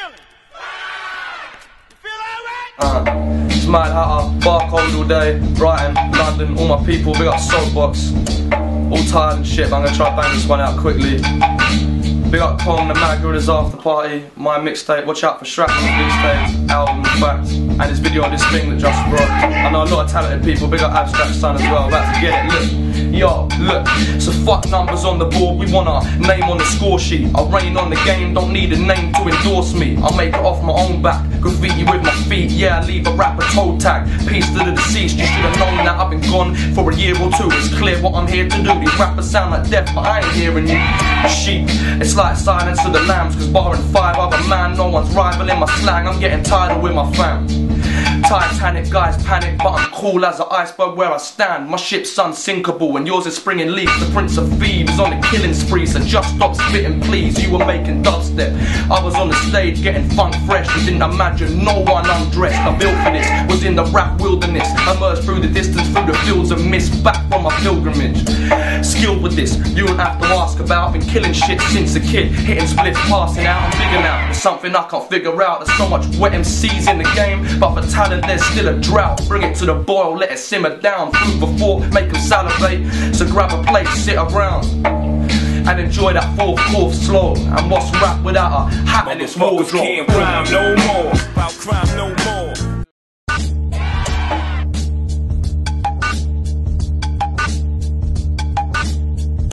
It's mad how I barcode all day, Brighton, London, all my people, big up Soapbox. All tired and shit, but I'm gonna try to bang this one out quickly. Big up Kong, the Mad Gorillas after party, my mixtape, watch out for Shrapnel's mixtape, album in fact, and this video on this thing that just broke. I know a lot of talented people, big up Abstract Son as well, about to get it, look. Yo, look, so fuck numbers on the board, we want our name on the score sheet. I'll reign on the game, don't need a name to endorse me. I'll make it off my own back, graffiti with my feet, yeah, I leave a rapper toe tag. Peace to the deceased, you should have known that I've been gone for a year or two. It's clear what I'm here to do, these rappers sound like death, but I ain't hearing you. Sheep, it's like silence of the lambs, cause barring 5 other man, no one's rivaling my slang, I'm getting tired with my fam. Titanic guys panic, but I'm cool as an iceberg where I stand. My ship's unsinkable and yours is springing leaks. The Prince of Thieves on a killing spree, so just stop spitting please. You were making dubstep, I was on the stage getting funk fresh. You didn't imagine no one undressed. I built for this, was in the rap wilderness. Emerged through the distance, through the fields of mist, back from my pilgrimage. Skilled with this, you don't have to ask about. Been killing shit since a kid, hitting splits, passing out, I'm bigger now. It's something I can't figure out. There's so much wet MCs in the game, but for talent there's still a drought. Bring it to the boil, let it simmer down. Food for thought, make them salivate. So grab a plate, sit around and enjoy that fourth slow. And what's rap without a hat in its wardrobe? Can't rhyme no more, about crime no more.